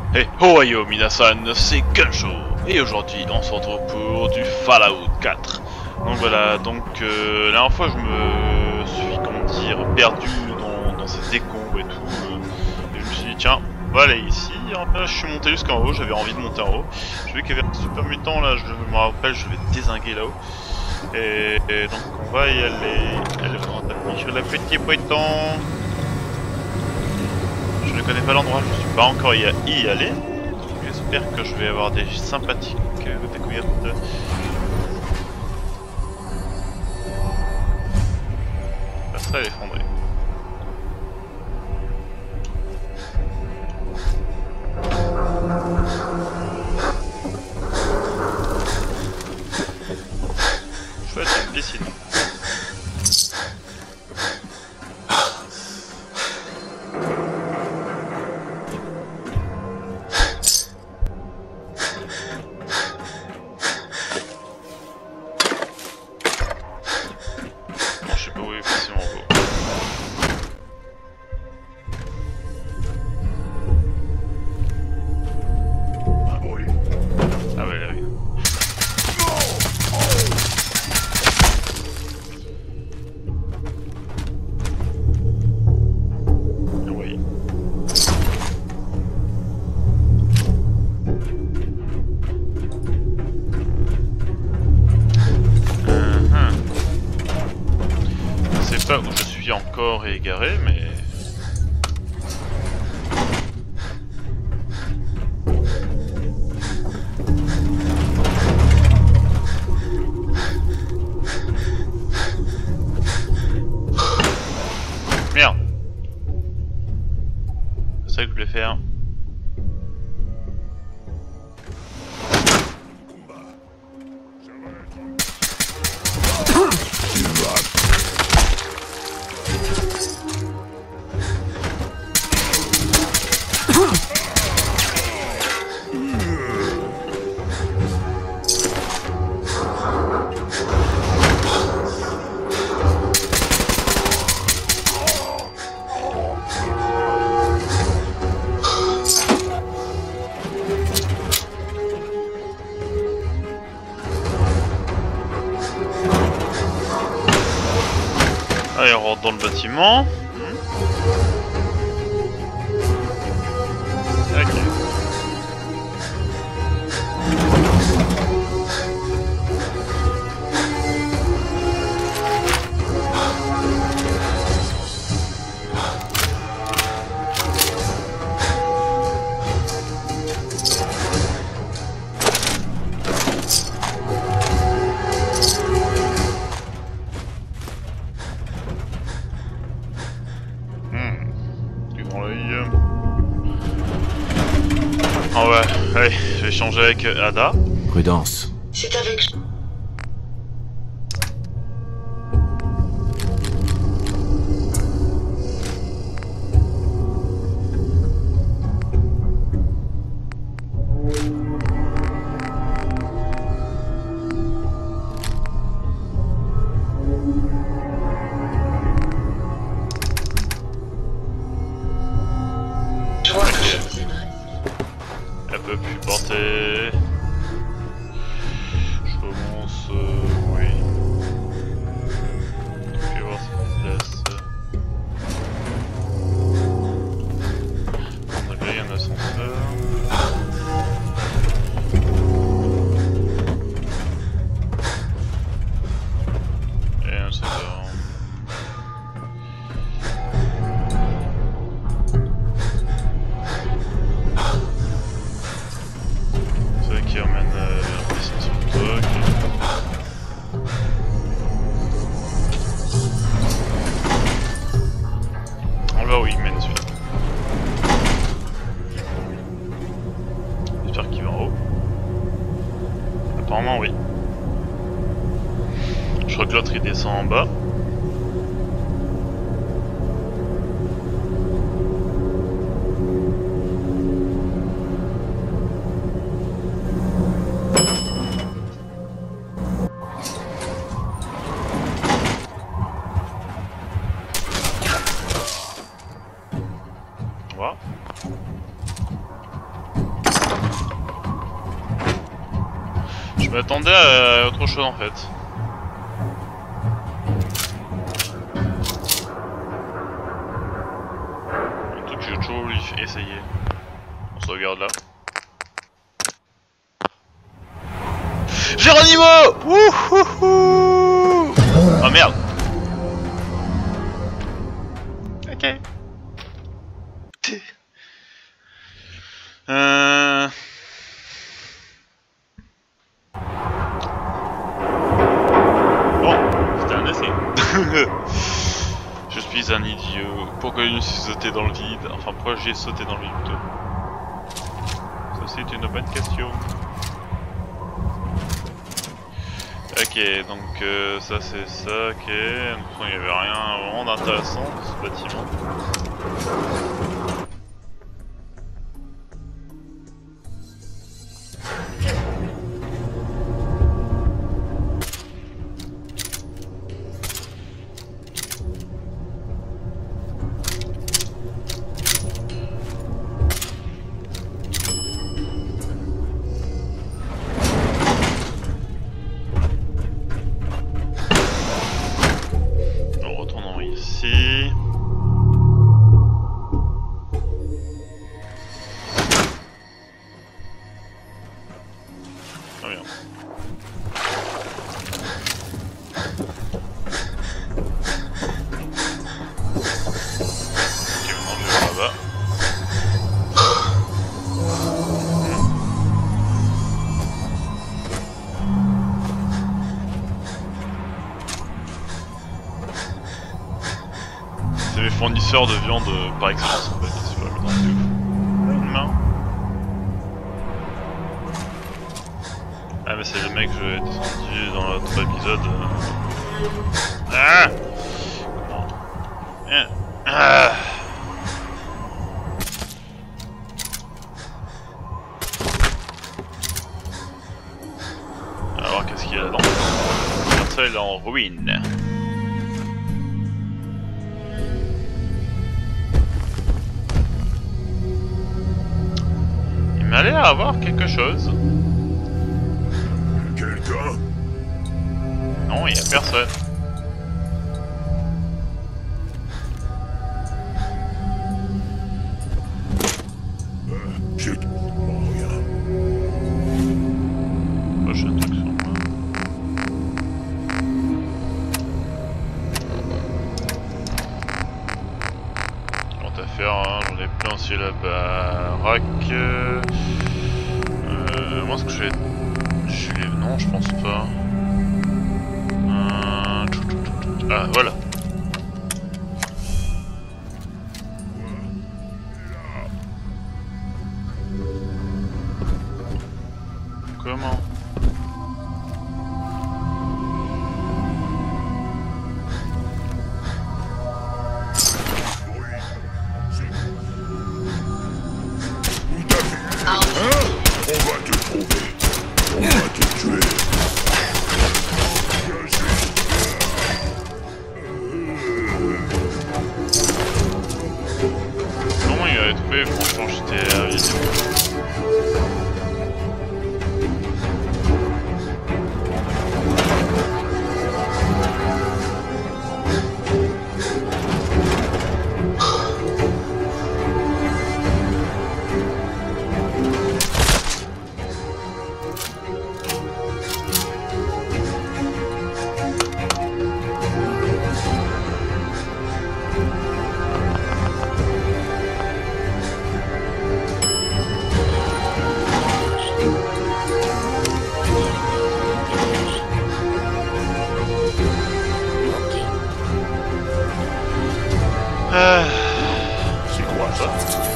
Hey, Ohio Minasan, c'est Kanjo et aujourd'hui on se retrouve pour du Fallout 4. Donc voilà, la dernière fois je me suis, comment dire, perdu dans ces décombres et tout. Et je me suis dit tiens, on va aller ici. Là, je suis monté jusqu'en haut, j'avais envie de monter en haut. J'ai vu qu'il y avait un super mutant là, je me rappelle, je vais dézinguer là-haut. Et donc on va y aller. Allez, on va sur la petite poiton. Je ne connais pas l'endroit, je suis pas encore y aller. J'espère que je vais avoir des sympathiques découvertes. Ça serait effondré. Chouette, une piscine. Où je suis encore égaré, mais... Merde. C'est ça que je voulais faire. Allez, on rentre dans le bâtiment. Ok. Ah ouais, allez, je vais changer avec Ada. Prudence. C'est avec... Elle peut plus porter. Je commence. Oui. Je vais voir ce qu'on place. On a bien un ascenseur. Et un serveur. Qui emmène l'impression sur le truc. On va voir où il mène celui-là. J'espère qu'il va en haut. Apparemment oui. Je crois que l'autre il descend en bas. Je m'attendais à autre chose en fait. Un truc que j'ai toujours voulu essayer. On se regarde là. Géronimo! Wouhouhou! Oh merde! Ok. Bon, c'était un essai. Je suis un idiot. Pourquoi je me suis sauté dans le vide? Enfin, pourquoi j'ai sauté dans le vide plutôt? Ça, c'est une bonne question. Ok, donc ça c'est ça, ok. Il n'y avait rien vraiment d'intéressant dans ce bâtiment. Ici. Ah bien. Ok, maintenant je vais là-bas. C'est mes fournisseurs de viande par excellence en fait, c'est pas le temps de ouf. Une main. Ah mais c'est le mec que j'ai descendu dans l'autre épisode. Ah, ah. On va voir qu'est-ce qu'il y a là-dedans. Regarde ça, il est en ruine. Il m'a l'air avoir quelque chose. Quelqu'un? Non, il n'y a personne. J'ai rien. Prochain truc sur moi. Tant à faire, hein, j'en ai plein aussi la baraque. Moi ce que j'ai... Non, je pense pas. Ah, voilà. Comment? On va te trouver. On va te tuer. Comment il avait trouvé? Franchement, j'étais ravi. C'est quoi ça?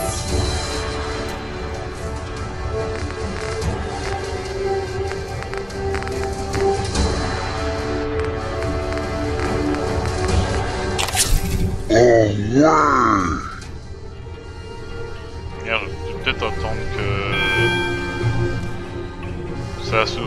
Oh ouais! Merde, je vais peut-être attendre que ça s'ouvre.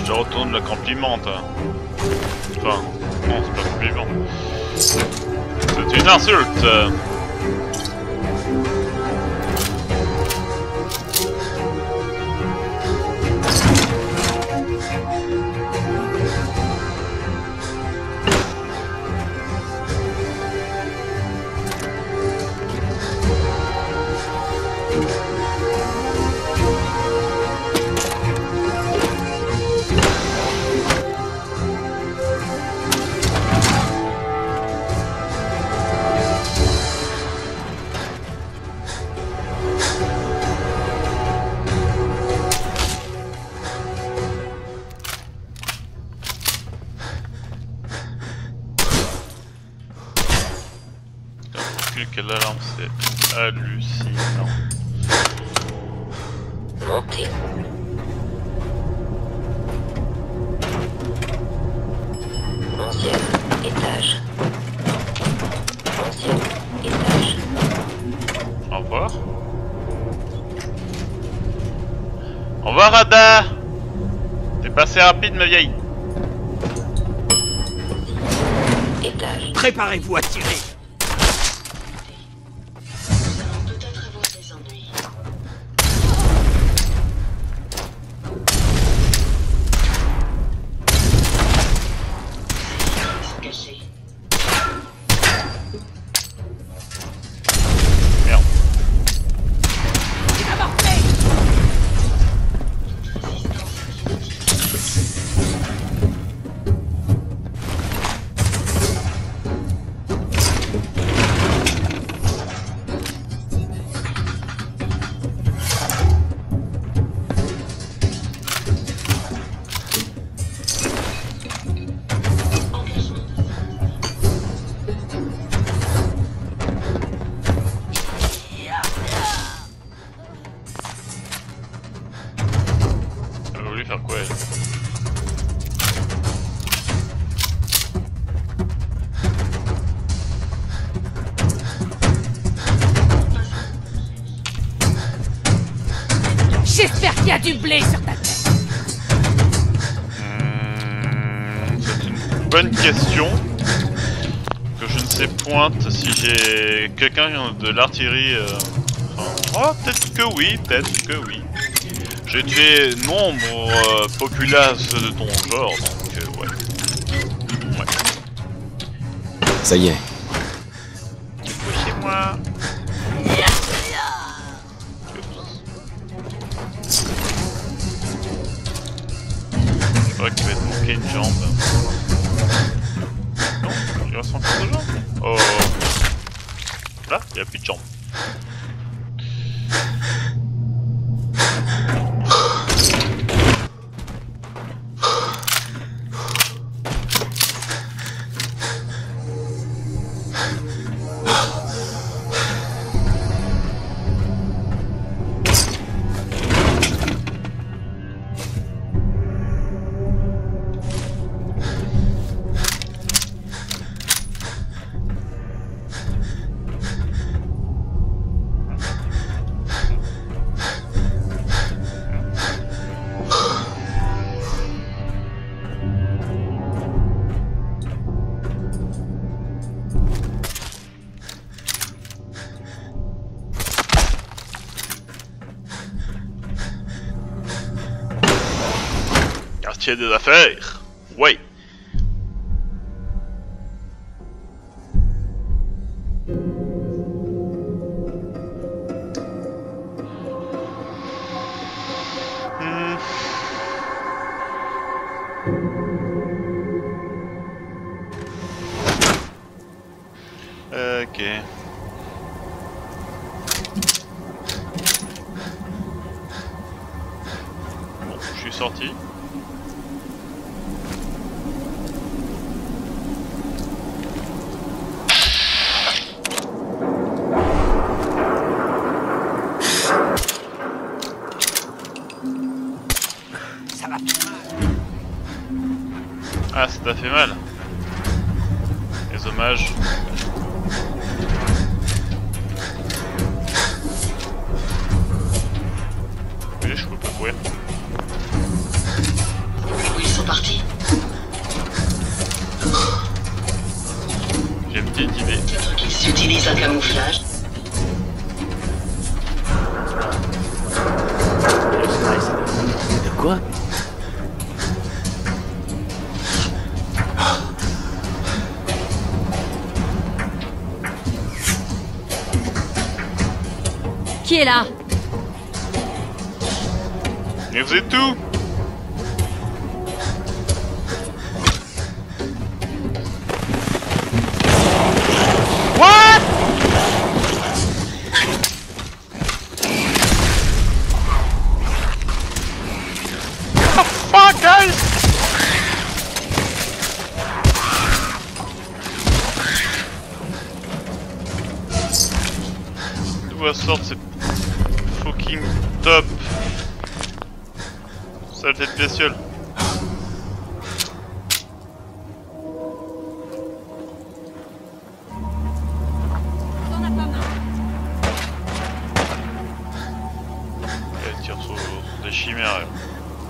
Je retourne la complimente. Enfin, non, c'est pas compliment. C'est une insulte. Quelle alarme, c'est hallucinant. Montez. Onzième étage. 11e étage. Au revoir. Au revoir Ada. T'es passé rapide ma vieille. Étage. Préparez-vous à tirer. Peut-être avoir des ennuis. Caché. Merde. Elle a voulu faire quoi elle? J'espère qu'il y a du blé sur ta tête. C'est une bonne question. Que je ne sais pointe si j'ai quelqu'un de l'artillerie. Enfin, oh, peut-être que oui, peut-être que oui. J'ai tué nombre populace de ton genre, donc ouais. Ouais. Ça y est. Chez moi. Je crois qu'il va te manquer une jambe. Non, il reste encore deux jambes. Oh. Là, il n'y a plus de jambes. Quartier des affaires. Ouais. Ok. Bon, je suis sorti. Ça va. Ah, ça t'a fait mal. Les hommages. Oui, je peux pas courir. Oui, un camouflage. De quoi? Qui est là? Et vous êtes tout? What? Oh fuck guys! D'où elle sort ces fucking top? Saleté de bestiole. T'en as pas marre. Elle tire sur des chimères. Elle.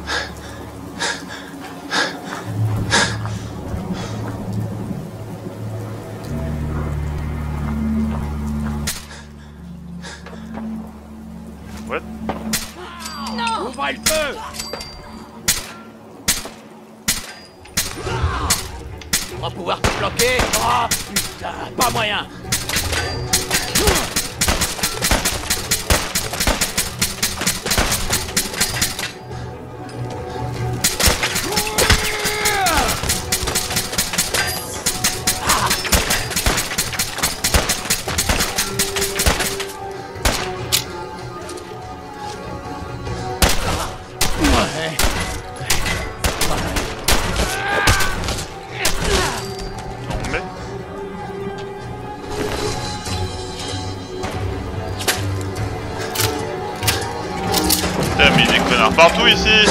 What? Ouvrez le feu! On va pouvoir te bloquer? Oh putain, pas moyen! Ouais. On met. Putain mais il y a des connards partout ici.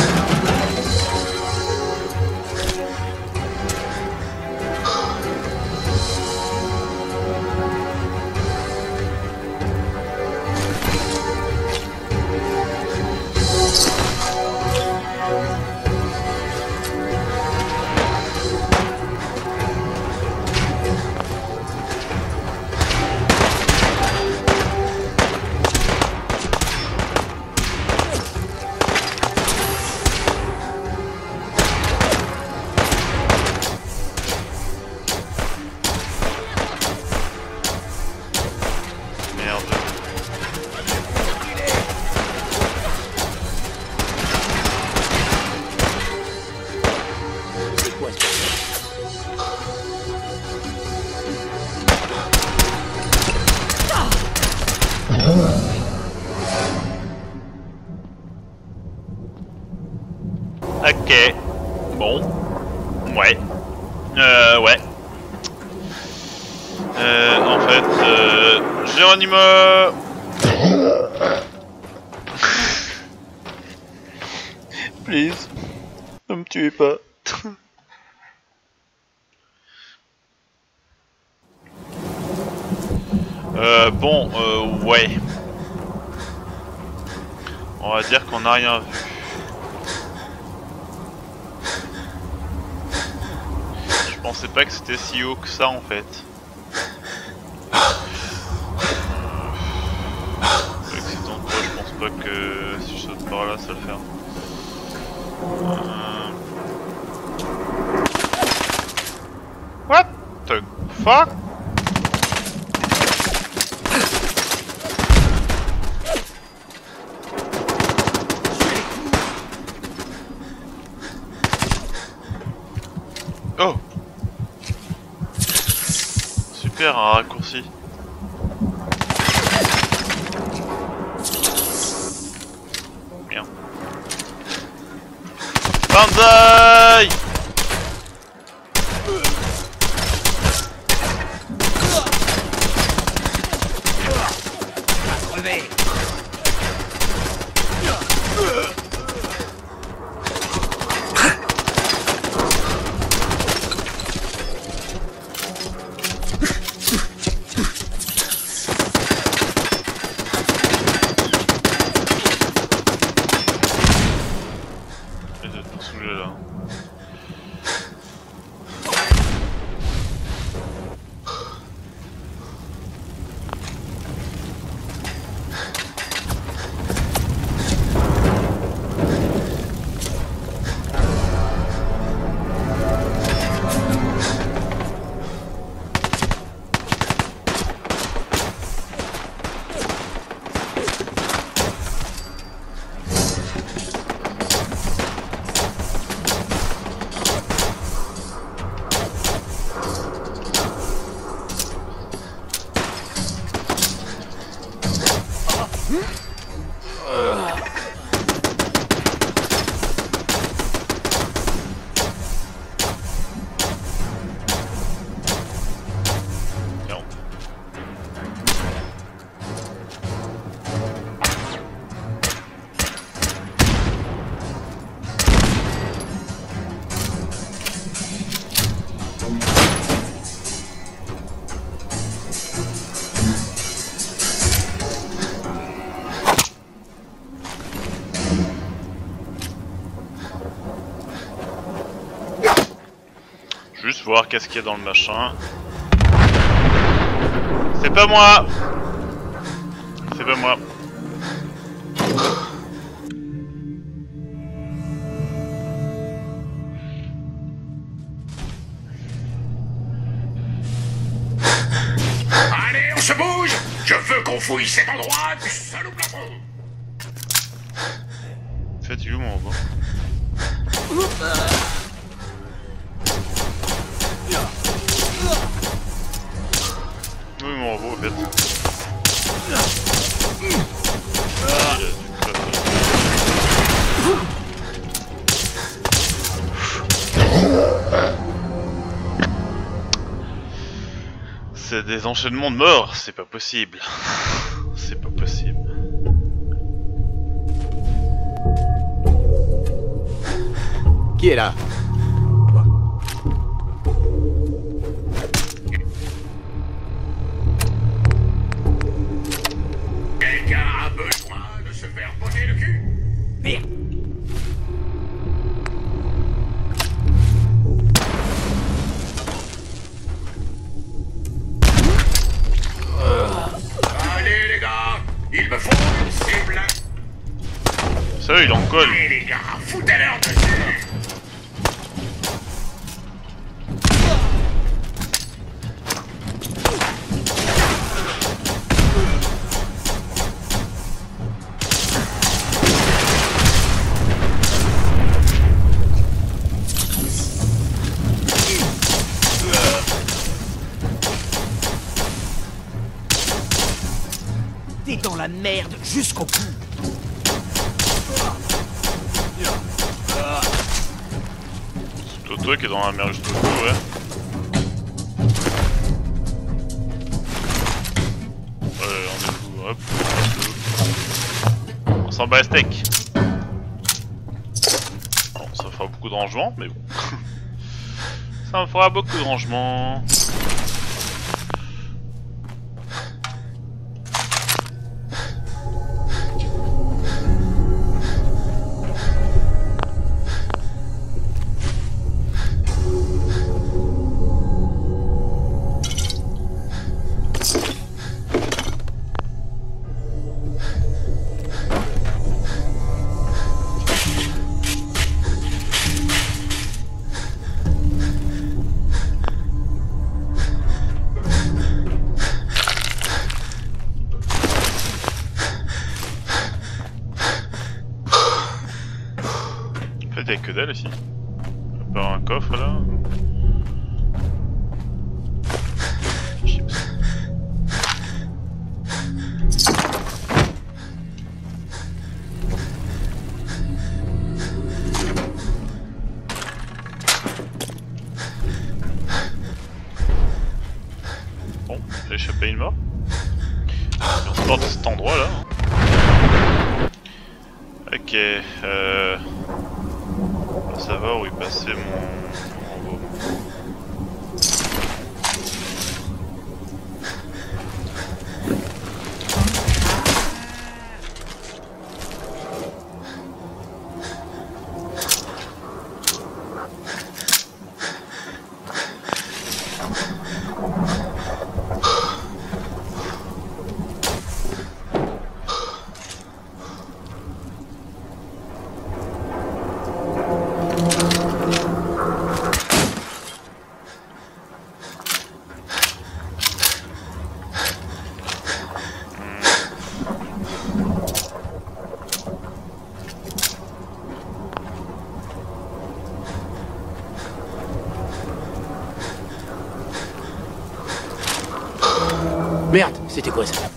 Ok. Bon. Ouais. Ouais. En fait, Géronimo. Please. Ne me tuez pas. Bon, ouais. On va dire qu'on n'a rien vu. Je pensais pas que c'était si haut que ça en fait. Accident de quoi, je pense pas que si je saute par là ça le fait. What the fuck? Oh! Super, un raccourci. Merde. Banzai! Crevé! Là. Juste voir qu'est-ce qu'il y a dans le machin. C'est pas moi. C'est pas moi. Allez, on se bouge! Je veux qu'on fouille cet endroit du sol au plafond! Faites où mon robot? Oui mon robot en fait. C'est des enchaînements de morts, c'est pas possible. C'est pas possible. Qui est là? Quelqu'un a besoin de se faire poser le cul? Merde! Allez les gars, il me faut une cible. Ça il en colle. Allez les gars, foutez-leur dessus. T'es dans la merde jusqu'au bout. C'est toi qui est dans la merde juste au bout, ouais. On est où, hop. On s'en bat les steaks. Bon, ça fera beaucoup de rangement, mais bon. Ça me fera beaucoup de rangement. En fait, il y a que dalle ici. À part un coffre là. Chips. Bon, j'ai échappé une mort. On sort de cet endroit là. Ok, on va savoir où est passé mon robot. Merde, c'était quoi ça?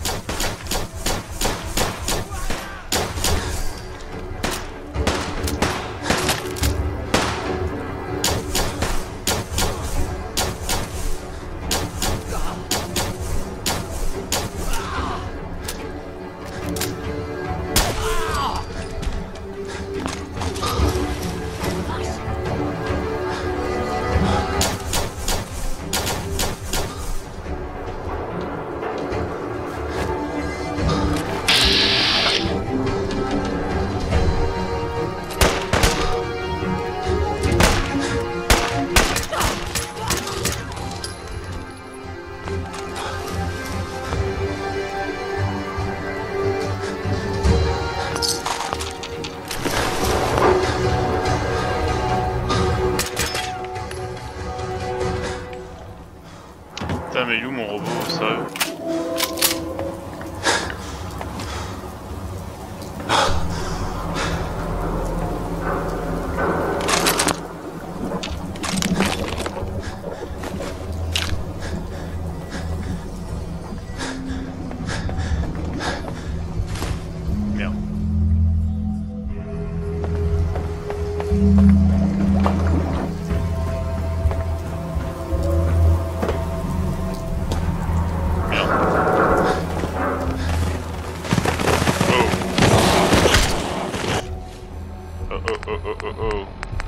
Oh.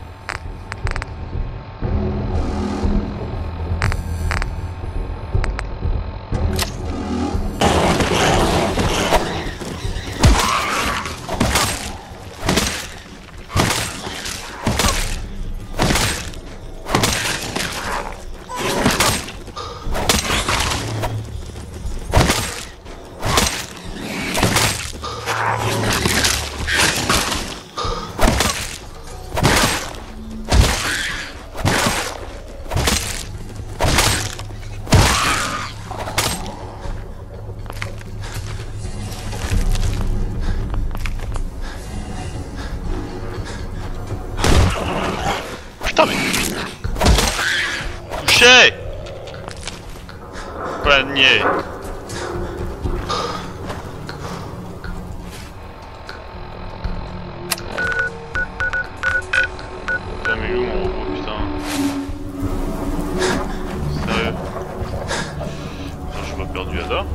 Putain mais... Touché. Panier. Putain mais où mon robot putain. Sérieux. Putain, je suis pas perdu Ada.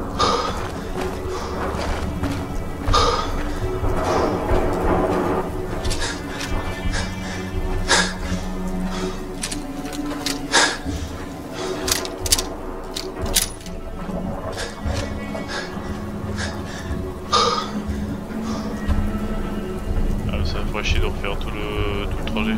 Ça me ferait chier de refaire tout le trajet.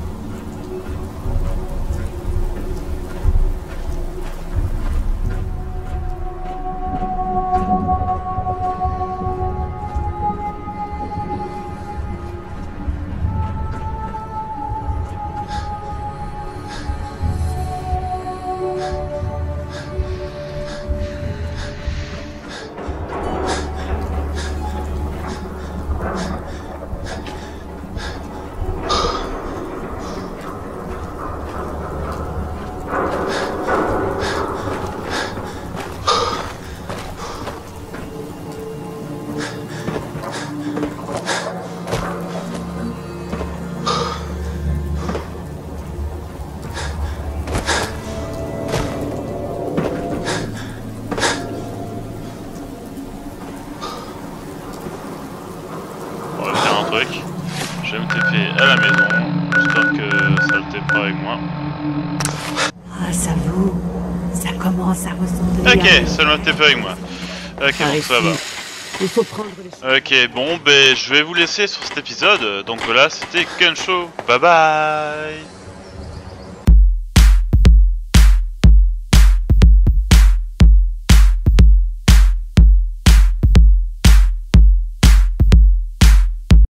Je vais me TP à la maison, j'espère que ça le TP pas avec moi. Ah, ça commence à ressembler. Ok, ça le TP avec moi. Ok, donc ça va. Il faut prendre les... Ok, bon, ben je vais vous laisser sur cet épisode. Donc voilà, c'était Kensho. Bye bye.